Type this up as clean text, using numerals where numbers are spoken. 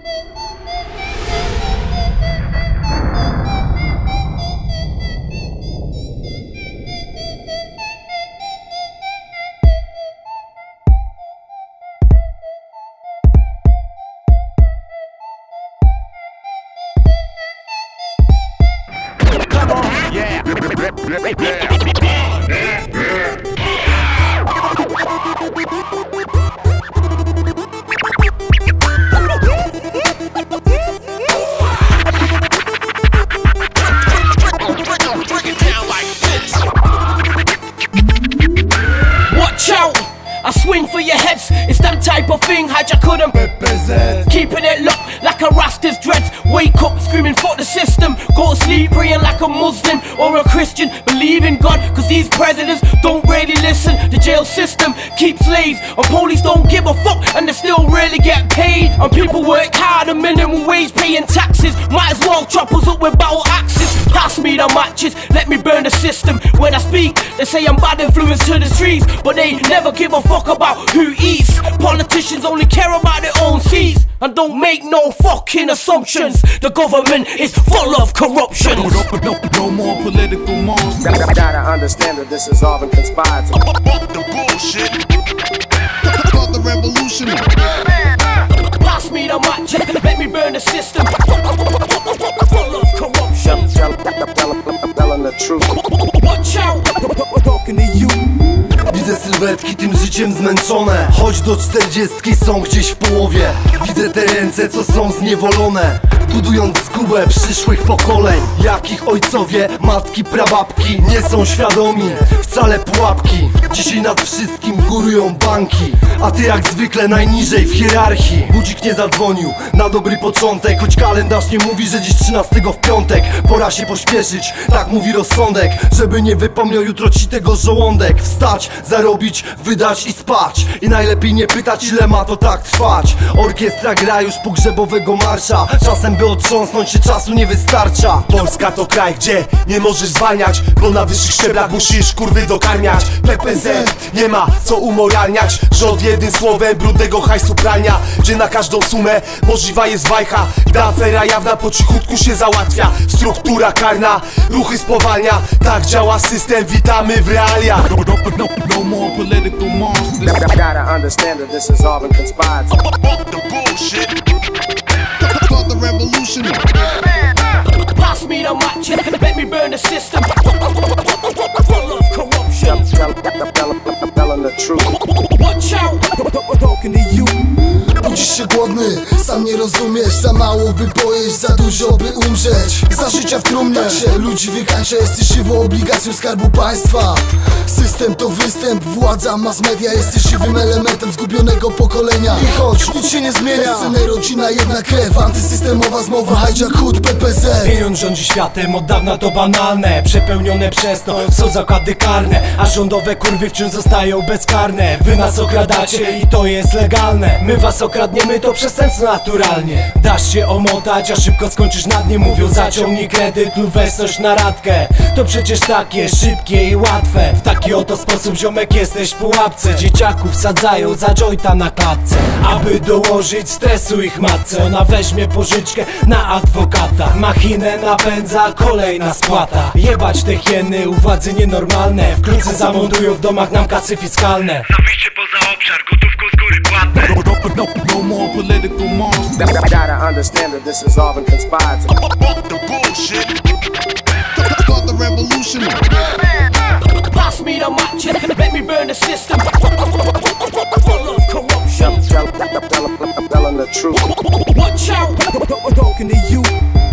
Watch out! I swing for your heads, it's that type of thing, hijacker them keeping it locked like a Rasta's dreads. Wake up screaming fuck the system, go to sleep praying like a Muslim or a Christian. Believe in God, cause these presidents don't really listen. The jail system keeps slaves, and police don't give a fuck, and they still really get paid. And people work hard, a minimum wage, paying taxes. Might as well chop us up with battle axes. Pass me the matches, let me burn the system. When I speak, they say I'm bad influence to the streets, but they never give a fuck about who eats. Politicians only care about their own seats, and don't make no fucking assumptions. The government is full of corruption. No more political monsters. Gotta understand that this has all been conspired to. Fuck the bullshit. Fuck the revolution. Pass me the matches, let me burn the system. Full of corruption. Telling the truth. Watch out. Talking to you. Widzę sylwetki tym życiem zmęczone, choć do 40 są gdzieś w połowie. Widzę te ręce, co są zniewolone, budując zgubę przyszłych pokoleń. Jakich ojcowie, matki, prababki nie są świadomi wcale pułapki. Dzisiaj nad wszystkim górują banki, a ty jak zwykle najniżej w hierarchii. Budzik nie zadzwonił na dobry początek, choć kalendarz nie mówi, że dziś 13 w piątek. Pora się pośpieszyć, tak mówi rozsądek, żeby nie wypomniał jutro ci tego żołądek. Wstać, zarobić, wydać i spać, i najlepiej nie pytać, ile ma to tak trwać. Orkiestra gra już pogrzebowego marsza, czasem by otrząsnąć się czasu nie wystarcza. Polska to kraj, gdzie nie możesz zwalniać, bo na wyższych szczeblach musisz kurwy dokarmiać. PPZ nie ma co umoralniać, rząd jednym słowem brudnego hajsu pralnia, gdzie na każdą sumę możliwa jest wajcha. Gdy afera jawna po cichutku się załatwia, struktura karna ruchy spowalnia. Tak działa system, witamy w realiach. No more political monsters. Gotta understand that this has all been conspired to. Fuck the bullshit. Fuck the revolution. Pass me the matches, let me burn the system. Full of corruption. Telling the truth. Watch out. Talking to you. Budzisz się głodny, sam nie rozumiesz. Za mało by pojeść, za dużo by umrzeć. Za życia w trumnie tak się ludzi wykańcza. Jesteś żywą obligacją skarbu państwa. System to występ, władza, mass media. Jesteś żywym elementem zgubionego pokolenia. I choć nic się nie zmienia, sceny rodzina, jedna krew. Antysystemowa zmowa, hijack, hood, PPZ. Pieniądz rządzi światem, od dawna to banalne. Przepełnione przez to są zakłady karne, a rządowe kurwy wciąż zostają bezkarne. Wy nas okradacie i to jest legalne. My was okradniemy, to przestępstwo naturalnie. Dasz się omotać, a szybko skończysz na dnie. Mówią zaciągnij kredyt lub weź coś na radkę. To przecież takie szybkie i łatwe. W taki oto sposób ziomek jesteś w pułapce. Dzieciaków sadzają za jointa na klatce, aby dołożyć stresu ich matce. Ona weźmie pożyczkę na adwokata, machinę napędza kolejna spłata. Jebać te hieny, u władzy nienormalne. Wkrótce zamontują w domach nam kasy fiskalne. Wyjście poza obszar, gotówką z góry płatne. No more political monsters. Gotta understand that this has all been conspired to. Fuck the bullshit. Fuck the revolution. Pass me the matches, let me burn the system. Full of corruption. Telling the truth. Watch out. Talking to you.